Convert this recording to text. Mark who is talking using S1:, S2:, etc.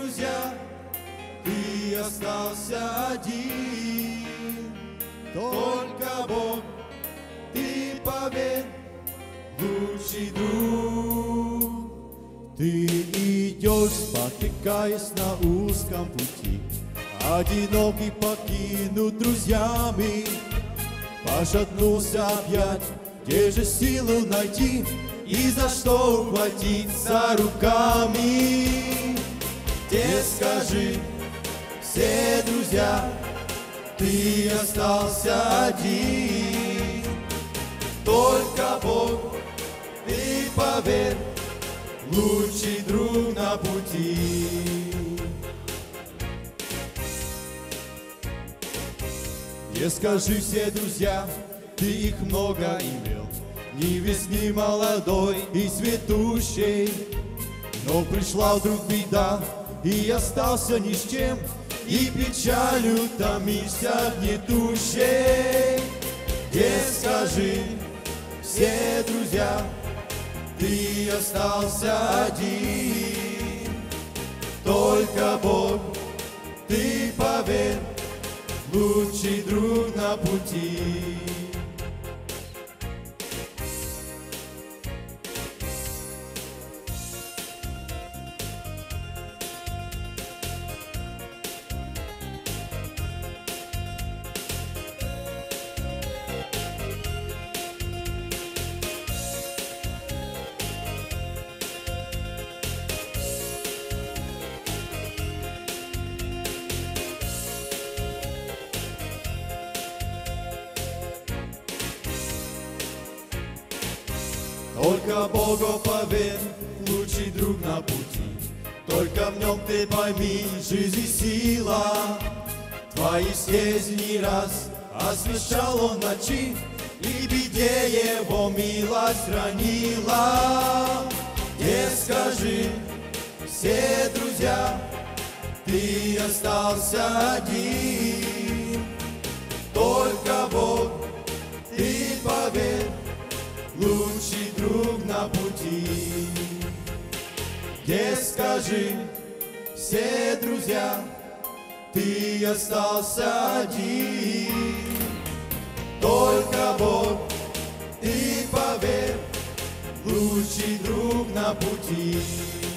S1: друзья, ты остался один. Только Бог, ты поверь, лучший друг. Ты идешь, спотыкаясь на узком пути, одинокий, покинут друзьями. Пошатнулся опять, где же силу найти и за что ухватиться руками? Где, скажи, все друзья, ты остался один. Только Бог, ты поверь, лучший друг на пути. Не скажи, все друзья, ты их много имел, ни весь, ни молодой и цветущий. Но пришла вдруг беда, и остался ни с чем, и печалью томишься гнетущей. Где, скажи, все друзья, ты остался один. Только Бог, ты поверь, лучший друг на пути. Только Богу поверь, лучший друг на пути. Только в нем ты пойми, жизнь и сила. Твои слезы не раз освещал он ночи, и беде его милость хранила. Не скажи, все друзья, ты остался один. Только Бог, ты поверь, лучший друг на пути. Где, скажи, все друзья, ты остался один. Только Бог, ты поверь, лучший друг на пути.